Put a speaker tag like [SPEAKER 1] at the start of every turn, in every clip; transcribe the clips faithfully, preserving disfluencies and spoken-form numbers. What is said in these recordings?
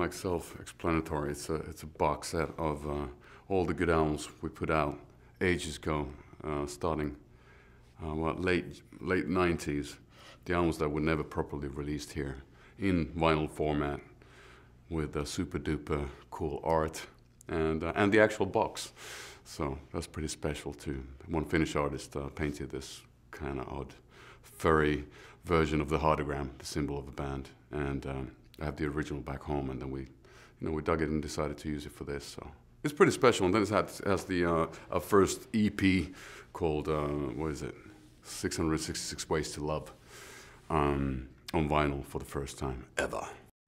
[SPEAKER 1] like self-explanatory. It's a, it's a box set of uh, all the good albums we put out ages ago, uh, starting uh, what, late, late nineties. The albums that were never properly released here in vinyl format with uh, super duper cool art and, uh, and the actual box. So that's pretty special too. One Finnish artist uh, painted this kind of odd furry version of the heartogram, the symbol of the band, and um, I have the original back home, and then we, you know, we dug it and decided to use it for this. So it's pretty special. And then it has, has the uh, our first E P called uh, what is it? six hundred sixty-six Ways to Love um, on vinyl for the first time ever.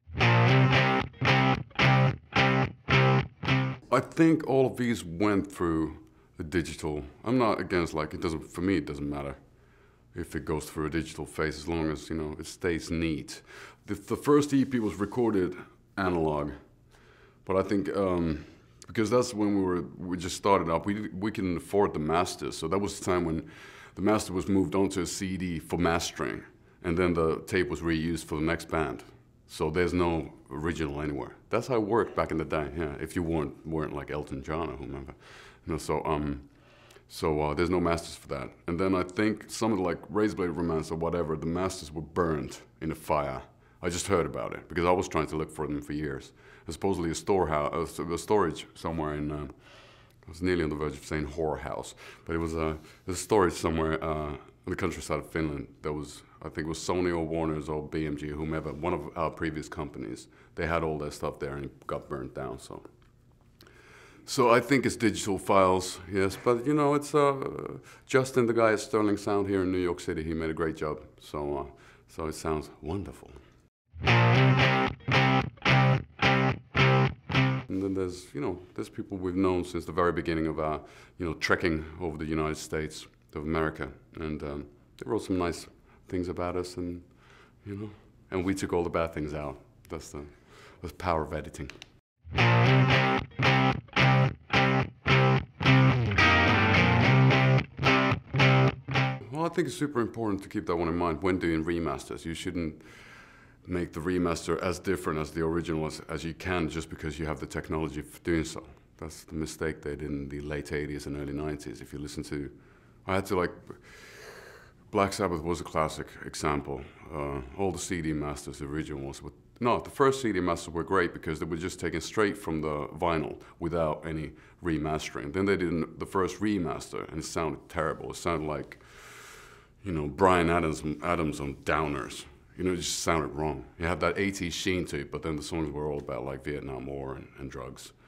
[SPEAKER 1] I think all of these went through the digital. I'm not against, like, it doesn't, for me it doesn't matter if it goes through a digital phase as long as, you know, it stays neat. The, the first E P was recorded analog, but I think um, because that's when we were we just started up, we we couldn't afford the masters, so that was the time when the master was moved onto a C D for mastering, and then the tape was reused for the next band. So there's no original anywhere. That's how it worked back in the day. Yeah, if you weren't weren't like Elton John or whomever, you know. So um, so uh, there's no masters for that. And then I think some of the, like Razorblade Romance or whatever, the masters were burned in a fire. I just heard about it because I was trying to look for them for years. There's supposedly a storehouse, a storage somewhere in. Uh, I was nearly on the verge of saying whorehouse, but it was a, a storage somewhere uh, in the countryside of Finland. That was, I think, it was Sony or Warner's or B M G, whomever, one of our previous companies. They had all their stuff there and it got burnt down. So, so I think it's digital files, yes. But you know, it's uh, Justin, the guy at Sterling Sound here in New York City. He made a great job. So, uh, so it sounds wonderful. And then there's, you know, there's people we've known since the very beginning of our, you know, trekking over the United States of America, and um, they wrote some nice things about us, and you know, and we took all the bad things out. That's the, that's power of editing. Well, I think it's super important to keep that one in mind when doing remasters. You shouldn't make the remaster as different as the original as, as you can just because you have the technology for doing so. That's the mistake they did in the late eighties and early nineties. If you listen to, I had to like, Black Sabbath was a classic example. Uh, all the C D masters, the original ones, with, no, the first C D masters were great because they were just taken straight from the vinyl without any remastering. Then they did the first remaster and it sounded terrible. It sounded like, you know, Bryan Adams, Adams on Downers. You know, it just sounded wrong. It had that eighties sheen to it, but then the songs were all about like Vietnam War and, and drugs.